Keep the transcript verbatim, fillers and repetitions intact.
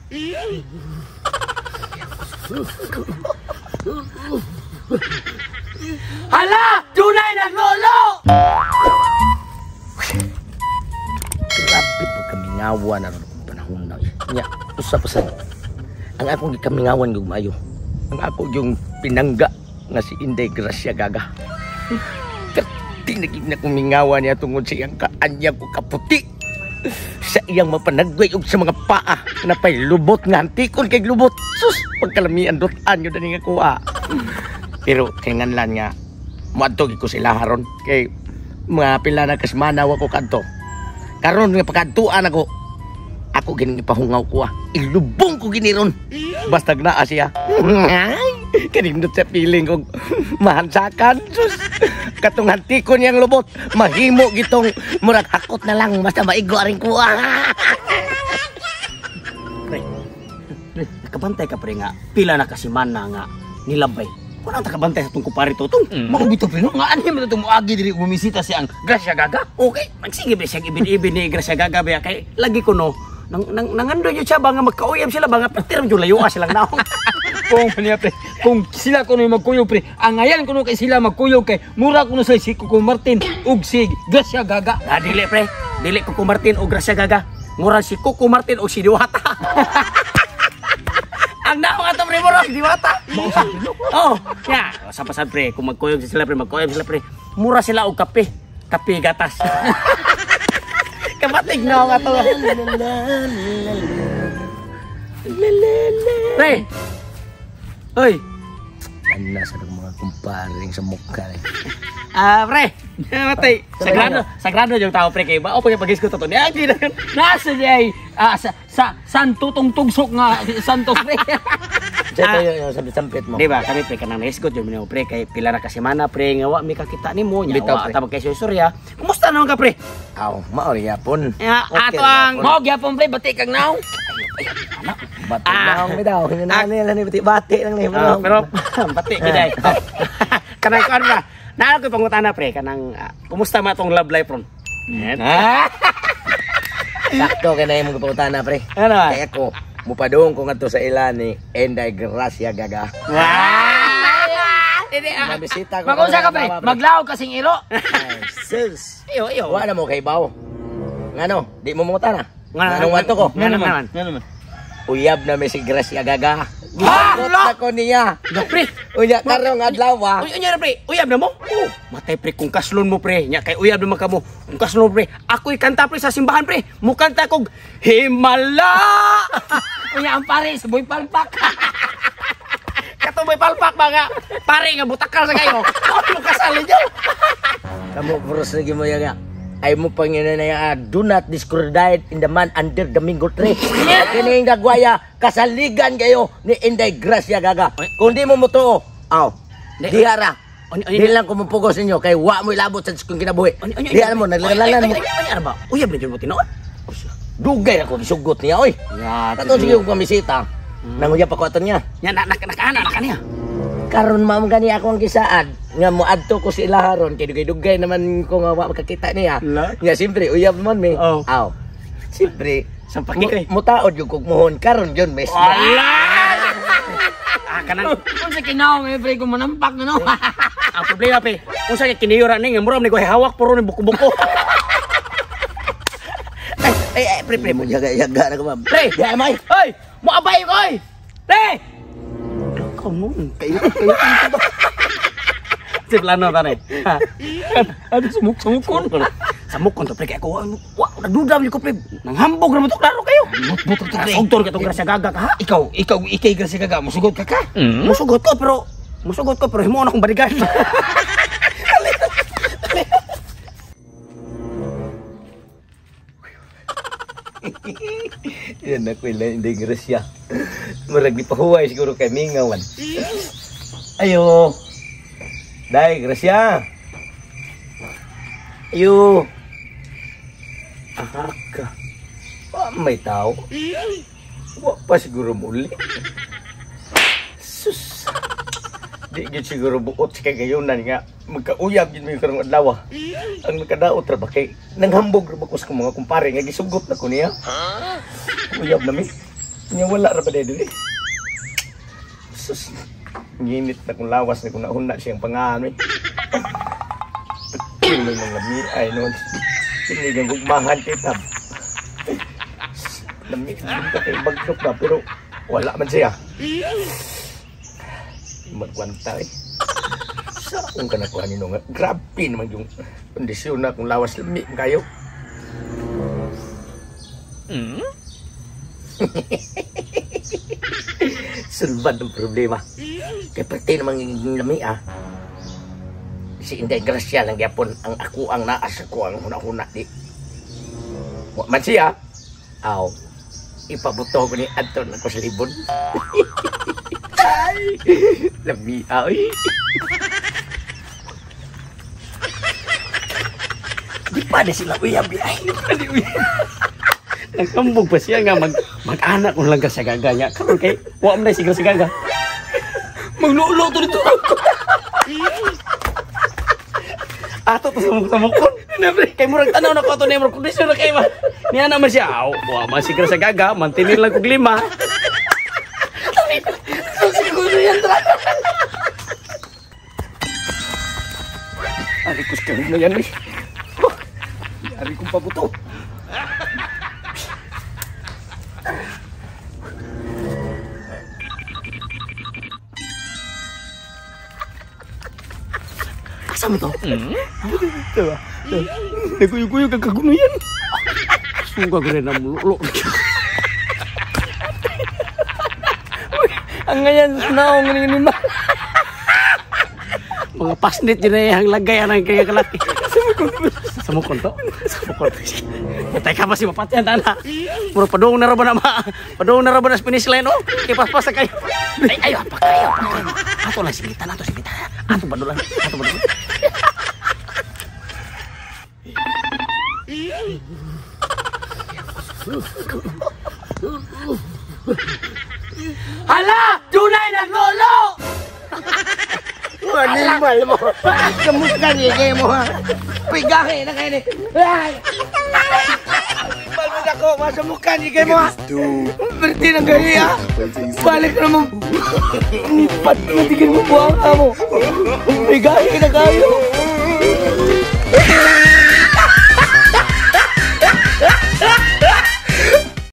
Hala! Tunay na lolo! Grabe pagkamingawa na rin kung panahon na. Nya, usa pa sad. Ang akong gikamingawan yung maayo. Ang ako yung pinangga nga si Inday Gracia Gaga. Tinagig na kumingawa niya tungod sa iyang kaanya ko kaputi. Sa iyang mapanagway og sa mga paa na pa'y lubot nga antikon kay lubot. Sus, pagkalamian dotan nyo na nga kuha. Pero kinganlan nga, maadtog ko sila haron. Kay mga pila na kasmanaw ako kanto. Karon nga pagkantuan ako, ako gining ipahungaw ko ah. Ilubong ko giniron. Basta naa siya. Kanindot sa feeling kong mahansakan. Sus, katong antikon niyang lubot. Mahimo gitong murag hakot na lang. Basta maigo aring ko ah. Pre, pre, nakabantay ka pre nga. Pila na kasiman na nga nilabay. Wala ang takabantay sa itong kupari to. Itong mm. Makabito pre, no? Nga ano mo itong muagi diri bumisita siyang Gracia Gaga? Okay, magsige ba siyang ibin-ibin ni Gracia Gaga ba? Kay lagi ko no, nang, nang, nangando nyo siya ba nga magkauyam sila ba nga patirang yung layo ka silang naong. Kung niya pre, kung sila kuno magkuyo pre, ang ayan kuno kay sila magkuyo kay mura kuno sa si Coco Martin ug si Gracia Gaga. Ah, dili pre, dili Coco Martin ug Gracia Gaga. Mura si Coco Martin ug si Diwata. Ang naong ato pre mura si Diwata. Oh, ya, sa pasad pre, kung magkuyog sila pre, magkuyog sila pre. Mura sila og kape, kape gatas. Kapatig na ako ato. Pre. Hoy. Ano sa mga kumparing sa mukha eh. Ah, pre. Matay. Sagrado, sagrado yung tao pre kay ba. O pag pagis ko to. Di agi na. Nasa jay ah, sa, sa santo tong tugsok nga santos pre. Dito yung sampit mo. Di ba? Kami pre kanang naisgot yung minyo pre kay pila na kasi mana pre nga wa mi kakita nimo nya. Wa ta kay Surya. Kumusta naman ka pre? Aw, mao yapon. Ya, ato ang Mo gyapon pre bati kag naw. Bati naong mi daw. Hinana nila ni bati-bati lang ni. Pero bati giday. Kanang kan ba? Naa ko pangutana pre kanang kumusta ma tong love life ron? Sakto kay na imong pangutana pre. Ano? Kay ako mupadong ko ngadto sa ila ni Inday Gracia Gaga. Dili ah. Mabisita ko. Magunsa ka pre, maglaw kasing iro. Sus. Iyo iyo. Wa na mo kay baw. Ngano, di mo mangutana? Nga Anong wanto ko? Nga naman. Nga naman. Uyab na mi si Gracia Gaga. Ah, Gibot na ko niya. Pre. Unya karong adlaw ah. Uy, unya na pre. Uyab na mo? Oh, matay pre kung kaslon mo pre. Nya kay uyab naman ka mo. Kung kaslon mo pre. Ako'y kanta pre sa simbahan pre. Mukanta kog Himala. Unya ang pare sa boy palpak. Katumoy palpak ba nga. Pare nga butakal sa kayo. Ano kasali niyo? Kamu pros lagi mo ya. Ay mo Panginoon na ya, do not discredit in the man under the mingo tree. Kini nga gwaya kasaligan kayo ni Inday Gracia Gaga. Kung di mo mutuo, aw. Dihara. Di lang ko mupugos ninyo kay wa mo ilabot sa kung kinabuhi. Dihara mo naglalalan mo. Ano ba? Uyab na jud mo tinuod. Dugay ako bisugot niya oy. Kato sige ko pamisita. Nanguyap ako aton niya. Nya nak nak nakana nak niya. Karon ma'am gani ako ang gisaad nga moadto ko si Ilaharon kay dugay-dugay naman ko nga wa makakita niya. Nga simpre uyab man mi. Oh. Aw. Simpre sampaki kay. Mutaod yung kugmuhon karon yun mes. Wala. Ah kanan. Kung sa kinaw may pre ko manampak na no. Ang problema pe. Kung sa kiniyura ni nga muram ni ko hawak puro ni buko-buko. Ay ay pre pre mo jaga-jaga na ko ma'am. Pre, di may. Hoy, mo abay ko oy. Pre. Kamu kayo kayo ba? Si plano tane. Ano sumuk sumukon. Samukon to pre kay ako. Wa nagdudam ni ko pre. Nanghambog ra mo to klaro kayo. Buto to pre. Sugtor ka tong Gracia Gaga ka ha. Ikaw, ikaw ikay Gracia Gaga musugot ka ka. Musugot ko pero musugot ko pero himo na akong balikan. Yan ako ilan Inday Gracia. Murag di pahuway siguro kay mingawan. Ayo. Day Gracia. Ayo. Aha. Wa may tao. Wa pa siguro muli. Sus. Di gid siguro buot sa kagayonan nga magkauyab gid mi karong adlaw. Ang nakadaot ra ba kay nanghambog ra ba ko sa mga kumpare nga gisugot na ko niya. Uyab na mi. Nga wala ra ba dito eh. Sus. Nginit na kung lawas na kung nauna siyang pangano eh. Pagkino ng lami ay noon. Sinigang gugmahan kita. Lami ka kayo bagtok na pero wala man siya. Magkwanta eh. Saan ka nakuha nino nga? Grabe naman yung kondisyon na kung lawas lami kayo. Hmm? Sulbad ang problema. Kaya pati naman yung lami ah. Si Inday Gracia lang yapon ang ako ang naas ko ang huna-huna di. Wa man siya. Aw. Ipabuto ko ni Anton ako sa libon. Ay, lami ay. Di pa na sila uyabi ay. Nagkambog pa siya nga mag mag-anak ko lang ka sa gaga niya. Karon kay wa man siya sa gaga. Maglulo to dito. Ato to sa mukon. Kay murag tanaw na ko to ni murag kondisyon na kay ma. Niya naman siya. Aw, wa man siya sa gaga, mantinir lang kog lima. Siguro yan tra. Ari ko sa na yan eh. Ari kong pabuto. Kasama to? Hmm? Ito ba? Naguyog-guyog ang kaguno yan. Suga ko rin ang lulo. Ang ngayon, naong ni ma. Mga pasnit yun na yung lagay ang kaya kalaki. Sa mukon to? Sa mukon to. Patay ka pa si mapatyan, tana. Mura padung na raban na ma. Padung na raban na finish line, oh. Kipas-pas na kayo. Ay, ayo, apa kayo? Ato lang, singitan, ato, singitan. Ato ba doon? Ato ba doon? Hala! Tunay na lolo! Animal mo. Kamusta niya mo ha? Pigahe na kayo ni. Balmod ako, masamukha niya mo ha? Berti ng gaya ha? Balik na mo. Nipat na tigil mo buhang ka mo. Pigahe na kayo.